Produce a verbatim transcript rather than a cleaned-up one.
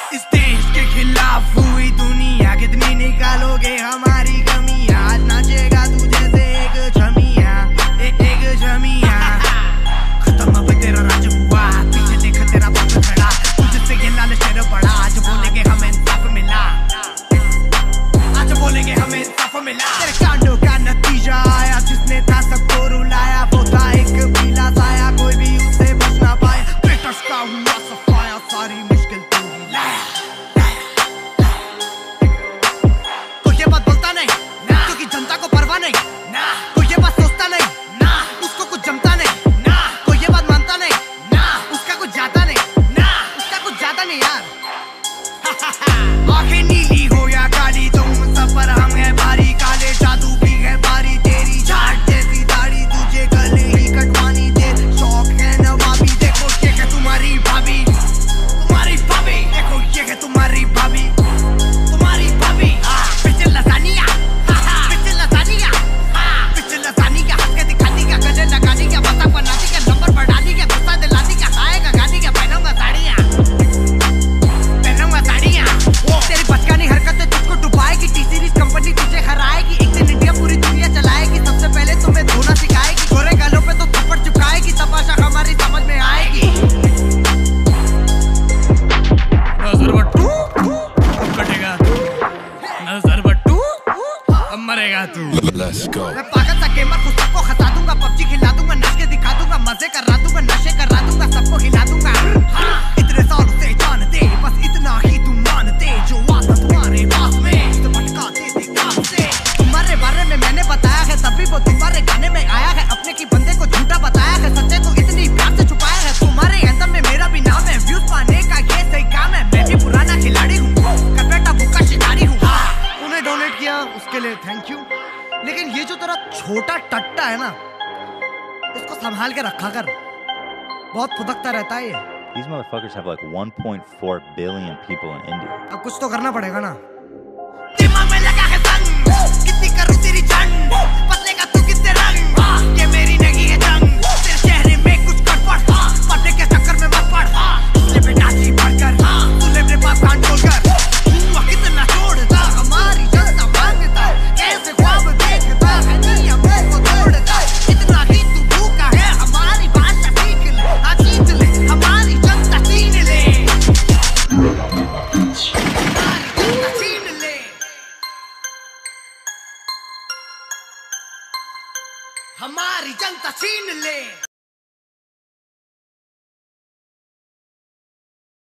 इस देश के खिलाफ हुई दुनिया, कितनी निकालोगे हमारी कमियां। आज नाचेगा तू जैसे एक छमिया, ए, एक छमिया। खत्म अब तेरा राज हुआ, पीछे देख तेरा बाप खड़ा, तुझसे ये लाल शेर बड़ा। आज बोलेंगे हमें इंसाफ मिला, आज बोलेंगे हमें इंसाफ मिला। तेरे कांडों का नतीजा आया, जिसने था सबको रुलाया, वो था एक पीला साया, कोई भी उससे बच ना पाया। ब्रिटिश का हुआ सफाया, सारी मुश्किल तू ही लाया। कोई ये बात बोलता नहीं ना, क्योंकि जनता को परवाह नहीं ना। कोई ये बात सोचता नहीं ना, उसको कुछ जमता नहीं ना। कोई ये बात मानता नहीं ना, उसका कुछ जाता नहीं ना, उसका कुछ जाता नहीं यार। आंखें नीली हो या काली, तुम सब पर हम है भारी। काले जादू की है बारी, तेरी झाट जैसी दाढ़ी तुझे कल ही कटवानी दे। शौक है नवाबी, देखो ये है तुम्हारी भाभी, तुम्हारी भाभी। देखो ये है तुम्हारी भाभी, तुम्हारी भाभी। पिछल लसानिया, पिछल लसानिया, पिछल लसानिया। हंस के दिखाती क्या, गले लगानी क्या, मजाक बनाती क्या, नंबर बढ़ानी क्या, गुस्सा दिलाती क्या, खाएगा गानी क्या, पहनूंगा साड़ियाँ, पहनूंगा साड़ियाँ। तेरी बचकानी हरकतें तुझको डुबाएगी, टी सीरीज कंपनी तुझे हराएगी। एक दिन इंडिया पूरी दुनिया चलाएगी, सबसे पहले तुम्हें धोना सिखाएगी। गोरे गालों पे तो थप्पड़ चुकाएगी, तमाशा हमारी समझ में आएगी। नजर बट्टू कटेगा तू, नजर बट्टू अब मरेगा तू। Let's go. मैं पागल सा गेमर, खुद सबको खसा दूंगा, पबजी खिला दूंगा, नच के दिखा दूंगा, मजे करा दूंगा, नशे करा दूंगा, सबको हिला दूंगा। इतने सालों से जानते, बस इतना ही तुम मानते, जो आता तुम्हारे पास में तो भटका देते काम से। तुम्हारे बारे में मैंने बताया है, तभी वो तुम्हारे गाने में आया है। अपने की बंदे को झूठा बताया है, सच्चे को इतनी प्यार से छुपाया है। तुम्हारे एंथम में मेरा भी नाम है, व्यूज पाने का ये सही काम है। मैं भी पुराना खिलाड़ी हूँ, कर बेटा भूखा शिकारी हूँ। तूने डोनेट किया उसके लिए थैंक यू, लेकिन ये जो तेरा छोटा टट्टा है ना, इसको संभाल के रखा कर, बहुत फुदकता रहता है ये। These motherfuckers have like one point four billion people in India. अब कुछ तो करना पड़ेगा ना। दिमाग में लगा है संग, कितनी करूं तेरी जंग, बदलेगा तू कितने रंग, ये मेरी नहीं है जंग। तेरे चेहरे में कुछ गड़बड़, पढ़ने के चक्कर में मत पड़। तूने बेटा जी भरकर, तूने मेरे पास कान खोलकर, हुआ कितना तोड़ता, हमारी जनता मांगता, कैसे ख्वाब देखता है, नियमों को तोड़ता। इतना ही तू भूखा है, हमारी भाषा सीख ले, हाँ सीख ले, हमारी जनता छीन ले, हमारी जनता छीन ले, हमारी जनता छीन ले।